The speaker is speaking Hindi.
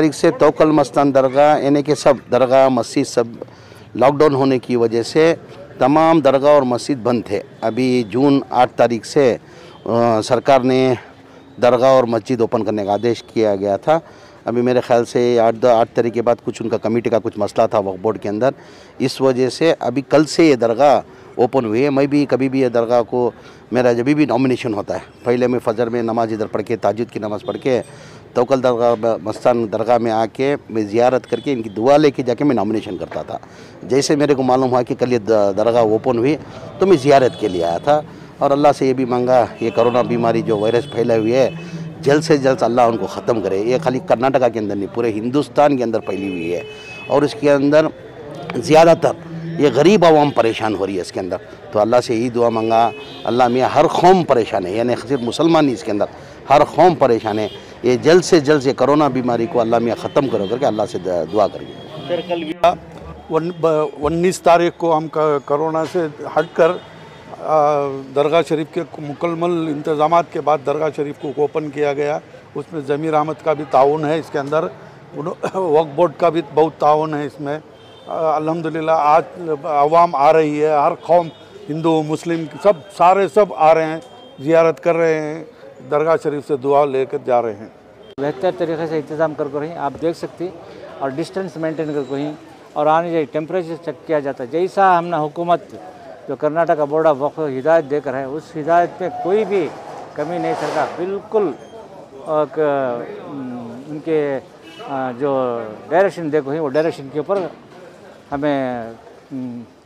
तारीख से तवक्कल मस्तान दरगाह यानी कि सब दरगाह मस्जिद सब लॉकडाउन होने की वजह से तमाम दरगाह और मस्जिद बंद थे। अभी जून 8 तारीख से सरकार ने दरगाह और मस्जिद ओपन करने का आदेश किया गया था। अभी मेरे ख्याल से 8 तारीख के बाद कुछ उनका कमेटी का कुछ मसला था वक्फ बोर्ड के अंदर, इस वजह से अभी कल से ये दरगाह ओपन हुई है। मैं भी कभी भी ये दरगाह को मेरा जब भी नॉमिनेशन होता है, पहले मैं फजर में नमाज इधर पढ़ के ताजुद की नमाज़ पढ़ के तवक्कल दरगाह मस्तान दरगाह में आके मैं ज़ियारत करके इनकी दुआ लेके जाके मैं नॉमिनेशन करता था। जैसे मेरे को मालूम हुआ कि कल ये दरगाह ओपन हुई तो मैं ज़ियारत के लिए आया था और अल्लाह से ये भी मांगा ये कोरोना बीमारी जो वायरस फैला हुई है जल्द से जल्द अल्लाह उनको ख़त्म करे। ये खाली कर्नाटका के अंदर नहीं, पूरे हिंदुस्तान के अंदर फैली हुई है और इसके अंदर ज़्यादातर ये गरीब आवाम परेशान हो रही है इसके अंदर। तो अल्लाह से यही दुआ मांगा, अल्लाह मियाँ हर कौम परेशान है, यानी सिर्फ मुसलमान ही इसके अंदर हर कौम परेशान है, ये जल्द से जल्द ये कोरोना बीमारी को अल्लाह मियाँ ख़त्म करो करके अल्लाह से दुआ करेंगे। फिर कल 19 तारीख को हम कोरोना से हटकर दरगाह शरीफ के मुकम्मल इंतज़ामात के बाद दरगाह शरीफ को ओपन किया गया। उसमें ज़मीर अहमद का भी ताउन है, इसके अंदर वक्फ बोर्ड का भी बहुत ताउन है इसमें। अल्हम्दुलिल्लाह आज अवाम आ रही है, हर कौम हिंदू मुस्लिम सब आ रहे हैं, ज़ियारत कर रहे हैं, दरगाह शरीफ से दुआ लेकर जा रहे हैं। बेहतर तरीके से इंतज़ाम कर रही आप देख सकती और डिस्टेंस मेंटेन कर रही और आने जाए टेम्परेचर चेक किया जाता है। जैसा हमने हुकूमत जो कर्नाटका बोर्ड ऑफ वक्फ हिदायत देकर है उस हिदायत में कोई भी कमी नहीं, सरकार बिल्कुल उनके जो डायरेक्शन देखो वो डायरेक्शन के ऊपर हमें